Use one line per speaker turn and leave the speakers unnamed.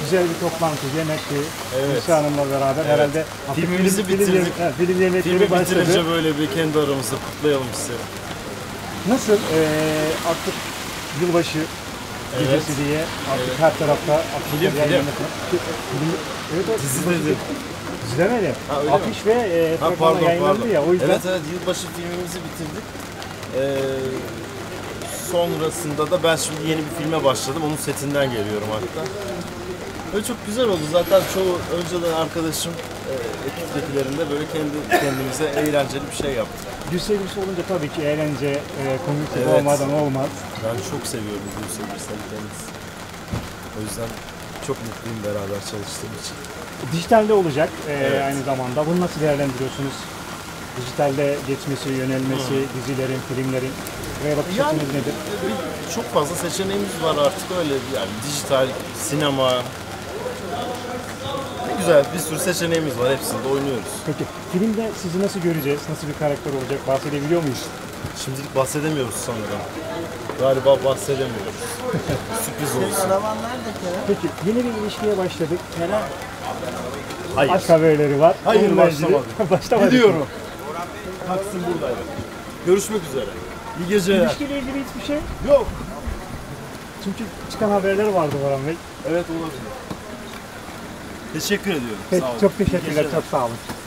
güzel bir toplantı, yemekti.
Evet.
Hüsnü Hanım'la beraber herhalde
Filmimizi bitirdik.
Film yemekleri
Filmi
başladı.
bitirince böyle bir kendi aramızda kutlayalım istedim.
Nasıl artık yılbaşı gecesi diye artık her tarafta
Film.
Evet,
Dizi dedim.
İzlemedim.
Ha, öyle
Afiş ve fragmanla yayınlandı ya, o yüzden.
Evet, yılbaşı filmimizi bitirdik. Sonrasında da ben şimdi yeni bir filme başladım. Onun setinden geliyorum hatta. Böyle çok güzel oldu. Zaten çoğu önceden arkadaşım ekiptekilerinde böyle kendimize eğlenceli bir şey yaptık.
Gülse Gülse olunca tabii ki eğlence, komiklik
Evet.
olmadan olmaz.
Ben çok seviyorum Gülse Birsel'i kendisi. O yüzden çok mutluyum beraber çalıştığım için.
Dijitalde olacak
Evet.
aynı zamanda. Bunu nasıl değerlendiriyorsunuz? Dijitalde geçmesi, yönelmesi, dizilerin, filmlerin. Buraya bakış açınız nedir?
Çok fazla seçeneğimiz var artık öyle yani dijital, sinema. Ne güzel bir sürü seçeneğimiz var, hepsinde oynuyoruz.
Peki filmde sizi nasıl göreceğiz? Nasıl bir karakter olacak? Bahsedebiliyor muyuz?
Şimdilik bahsedemiyoruz sanırım. Galiba bahsedemiyoruz. Sürpriz olsun.
Araban nerede Kerem?
Peki yeni bir ilişkiye başladık.
Kerem.
Hayır.
Aşk haberleri var.
Hayır,
Onunla ilgili-
başlamadık.
Başlamadık.
Gidiyorum. Taksim buradaydı. Görüşmek üzere. İyi geceler.
İlişkiyle ilgili hiçbir şey.
Yok.
Çünkü çıkan haberler vardı Orhan Bey.
Evet, olabilir. Teşekkür ediyorum.
Peki,
Sağ olun.
çok
İyi
teşekkürler.
geceler.
Çok sağ olun.